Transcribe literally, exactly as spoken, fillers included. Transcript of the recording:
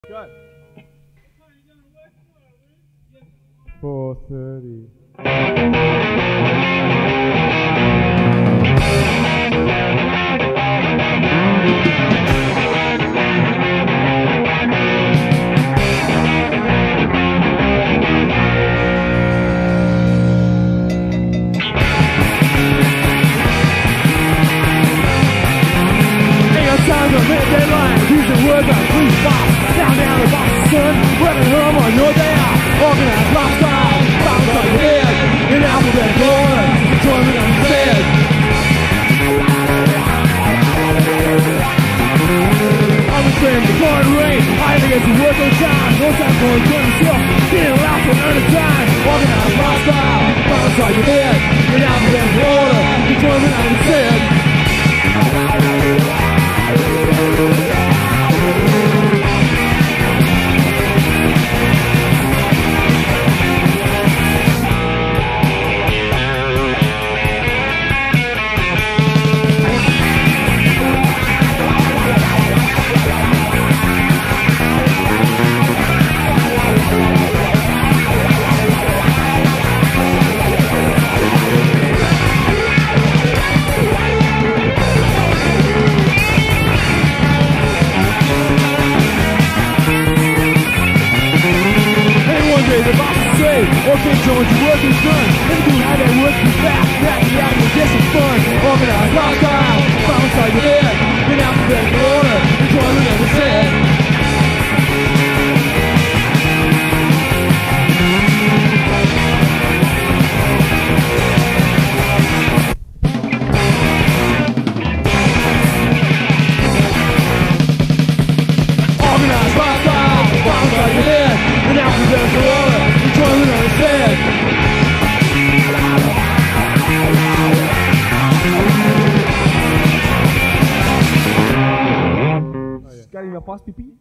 Go. four thirty. Time to hit deadline, use the words on free spot. Down down the box, son, running home on your day out. Organized lifestyle, bounce on your head. In alphabet order, join me on the bed. I'm the same, the pouring rain. I have to get to work on time. No time for enjoying yourself. Being allowed to earn a time. Organized lifestyle, bounce on your head. In alphabet order, join me on the bed. Okay, Jones, your work is done. Let me do how that work is back. Back me out and get some fun. Organized lifestyle, bounce on your head. In alphabetical order, enjoy what never said. Organized lifestyle, bounce on your head. In alphabetical order, enjoy what never said. Sekarang lepas pipi.